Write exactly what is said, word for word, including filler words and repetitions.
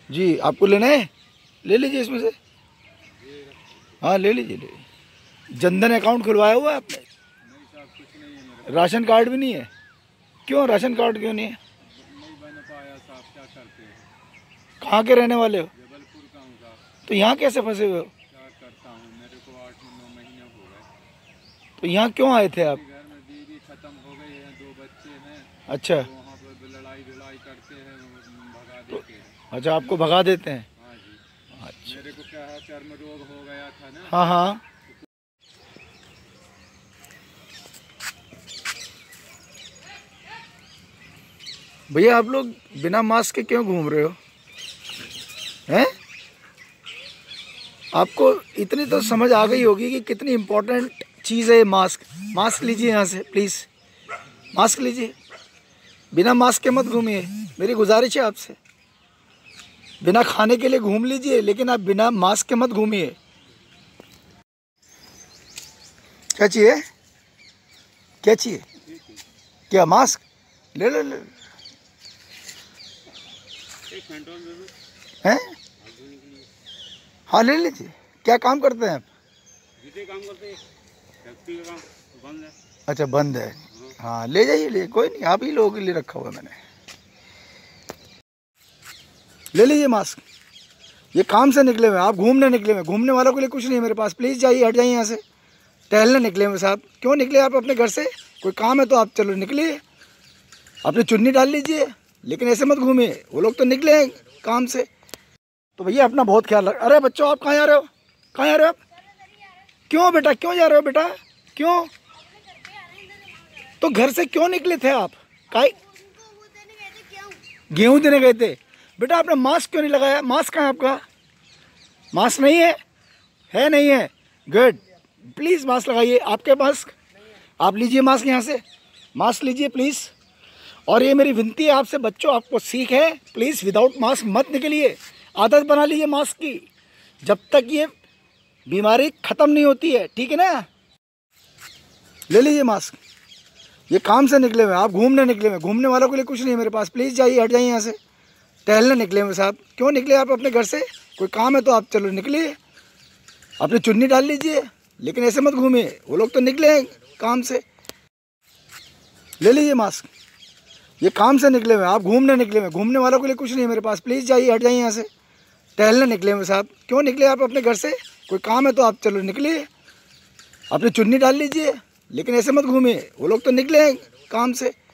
जी आपको लेना है, ले लीजिए इसमें से। हाँ ले लीजिए, ले लीजिए। जनधन अकाउंट खुलवाया हुआ है आपने? नहीं साहब, कुछ नहीं है मेरे राशन कार्ड भी नहीं है? क्यों राशन कार्ड क्यों नहीं है? पास। नहीं बन पाया साहब, क्या करते हैं। कहाँ के रहने वाले हो? जबलपुर का हूँ साहब। तो यहाँ कैसे फंसे हुए हो? क्या करता हूँ, मेरे को आठ नौ महीने हो गए। तो यहाँ क्यों आए थे आप? घर में बीवी खत्म हो गई है, दो बच्चे हैं। अच्छा। तो वहाँ पर लड़ाई लड़ाई करते हैं, भगा देते हैं। अच्छा आपको भगा देते हैं? हाँ जी। अच्छा। मेरे को क्या है, चर्म रोग हो गया था ना। हाँ हाँ। भैया आप लोग बिना मास्क के क्यों घूम रहे हो हैं? आपको इतनी तो समझ आ गई होगी कि कितनी इम्पोर्टेंट चीज़ है ये मास्क। मास्क लीजिए यहाँ से प्लीज़, मास्क लीजिए। बिना मास्क के मत घूमिए, मेरी गुजारिश है आपसे। बिना खाने के लिए घूम लीजिए, लेकिन आप बिना मास्क के मत घूमिए। क्या चाहिए? क्या चाहिए? क्या मास्क? ले लो ले लो। हैं? हाँ ले लीजिए। क्या काम करते हैं आप? काम करते हैं, फैक्ट्री का काम बंद है। अच्छा बंद है। हाँ ले जाइए, ले, कोई नहीं, आप ही लोगों के लिए रखा हुआ है मैंने। ले लीजिए मास्क। ये काम से निकले हुए, आप घूमने निकले हुए। घूमने वालों के लिए कुछ नहीं है मेरे पास। प्लीज़ जाइए, हट जाइए यहाँ से। टहलने निकले हुए साहब। क्यों निकले आप अपने घर से? कोई काम है तो आप चलो निकलिए, अपनी चुन्नी डाल लीजिए, लेकिन ऐसे मत घूमिए। वो लोग तो निकले हैं काम से। तो भैया अपना बहुत ख्याल रख। अरे बच्चों आप कहाँ जा रहे हो? कहाँ जा रहे हो आप? क्यों बेटा, क्यों जा रहे हो बेटा? क्यों? तो घर से क्यों निकले थे आप? काई गेहूँ देने गए थे? बेटा आपने मास्क क्यों नहीं लगाया? मास्क कहाँ है आपका? मास्क नहीं है? है नहीं है? गुड, प्लीज़ मास्क लगाइए। आपके मास्क आप लीजिए, मास्क यहाँ से मास्क लीजिए प्लीज़। और ये मेरी विनती है आपसे बच्चों, आपको सीख है, प्लीज़ विदाउट मास्क मत निकलिए। आदत बना लीजिए मास्क की, जब तक ये बीमारी ख़त्म नहीं होती है, ठीक है ना? ले लीजिए मास्क। ये काम से निकले हुए, आप घूमने निकले हुए। घूमने वालों के लिए कुछ नहीं है मेरे पास। प्लीज़ जाइए, हट जाइए यहाँ से। टहलने निकले हुए साहब। क्यों निकले आप अपने घर से? कोई काम है तो आप चलो निकलिए, अपनी चुन्नी डाल लीजिए, लेकिन ऐसे मत घूमिए। वो लोग तो निकले हैं काम से। ले लीजिए मास्क। ये काम से निकले हुए, आप घूमने निकले हुए। घूमने वालों के लिए कुछ नहीं है मेरे पास। प्लीज़ जाइए, हट जाइए यहाँ से। टहलने निकले हुए साहब। क्यों निकले आप अपने घर से? कोई काम है तो आप चलो निकलिए, अपनी चुन्नी डाल लीजिए, लेकिन ऐसे मत घूमिए। वो लोग तो निकले हैं काम से।